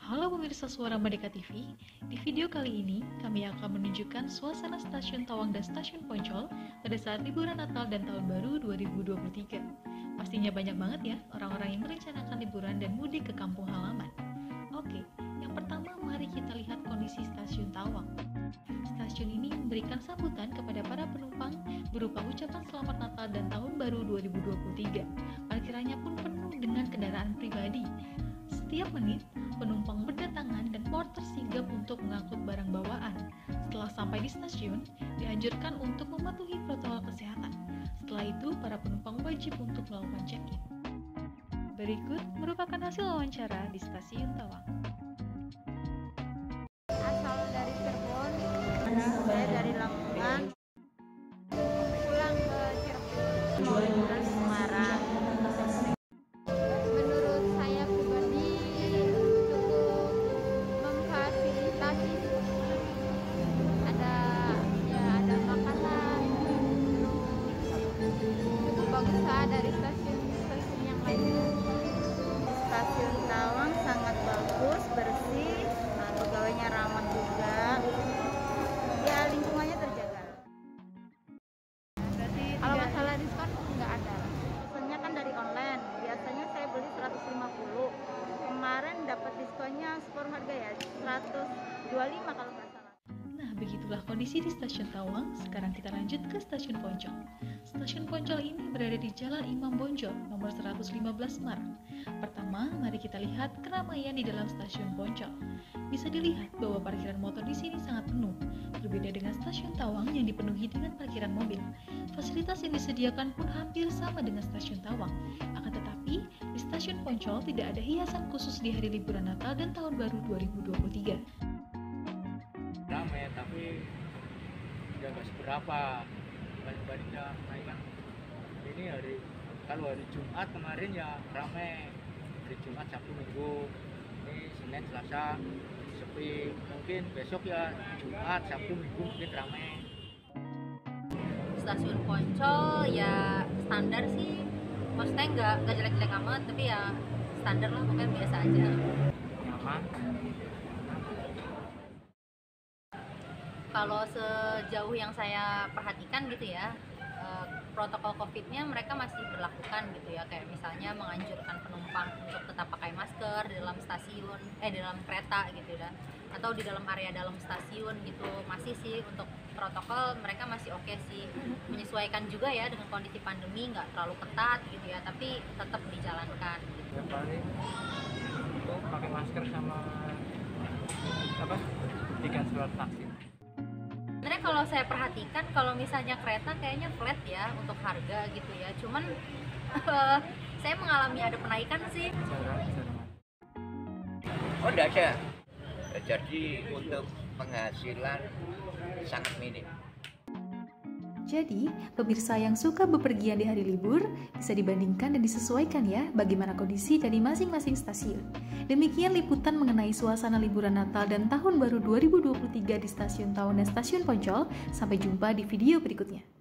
Halo pemirsa Suara Merdeka TV, di video kali ini kami akan menunjukkan suasana Stasiun Tawang dan Stasiun Poncol pada saat liburan Natal dan Tahun Baru 2023. Pastinya banyak banget ya orang-orang yang merencanakan liburan dan mudik ke kampung halaman. Oke, yang pertama mari kita lihat kondisi Stasiun Tawang. Stasiun ini memberikan sambutan kepada para penumpang berupa ucapan Selamat Natal dan Tahun Baru 2023. Parkirannya pun penuh dengan kendaraan pribadi. Setiap menit, penumpang berdatangan dan porter sigap untuk mengangkut barang bawaan. Setelah sampai di stasiun, dianjurkan untuk mematuhi protokol kesehatan. Setelah itu, para penumpang wajib untuk melakukan check-in. Berikut merupakan hasil wawancara di Stasiun Tawang. Asal dari Cirebon, saya dari Lamongan, pulang ke Cirebon, mau liburan ke Semarang. Menurut saya pribadi cukup memfasilitasi, ada makanan, cukup bagus dari stasiun yang lainnya. Stasiun Tawang sangat bagus, bersih, pegawainya ramah juga, ya lingkungannya terjaga. Kalau masalah diskon nggak ada, pesannya kan dari online, biasanya saya beli 150, kemarin dapat diskonnya separuh harga ya, 125 kalau nggak salah. Nah, begitulah kondisi di Stasiun Tawang. Sekarang kita lanjut ke Stasiun Poncol. Stasiun Poncol ini berada di Jalan Imam Bonjol, nomor 115 Semarang. Pertama, mari kita lihat keramaian di dalam Stasiun Poncol. Bisa dilihat bahwa parkiran motor di sini sangat penuh, berbeda dengan Stasiun Tawang yang dipenuhi dengan parkiran mobil. Fasilitas yang disediakan pun hampir sama dengan Stasiun Tawang. Akan tetapi, di Stasiun Poncol tidak ada hiasan khusus di hari liburan Natal dan Tahun Baru 2023. Ramai tapi ya nggak seberapa bandingnya kan ini kalau hari Jumat kemarin ya ramai, hari Jumat Sabtu Minggu, ini Senin Selasa sepi, mungkin besok ya Jumat Sabtu Minggu mungkin ramai. Stasiun Poncol ya standar sih, maksudnya nggak jelek-jelek amat, tapi ya standar lah, pokoknya biasa aja. Nyaman. Kalau sejauh yang saya perhatikan gitu ya, protokol COVID-nya mereka masih berlakukan gitu ya, kayak misalnya menganjurkan penumpang untuk tetap pakai masker di dalam stasiun, di dalam kereta gitu ya, atau di dalam area dalam stasiun gitu. Masih sih untuk protokol mereka masih oke sih, menyesuaikan juga ya dengan kondisi pandemi, nggak terlalu ketat gitu ya, tapi tetap dijalankan gitu. Ya paling itu pakai masker sama buktikan surat vaksin. Sebenarnya kalau saya perhatikan, kalau misalnya kereta kayaknya flat ya untuk harga gitu ya. Cuman saya mengalami ada penaikan sih. Oh, enggak ada. Jadi untuk penghasilan sangat minim. Jadi, pemirsa yang suka bepergian di hari libur bisa dibandingkan dan disesuaikan ya bagaimana kondisi dari masing-masing stasiun. Demikian liputan mengenai suasana liburan Natal dan Tahun Baru 2023 di Stasiun Tawang dan Stasiun Poncol. Sampai jumpa di video berikutnya.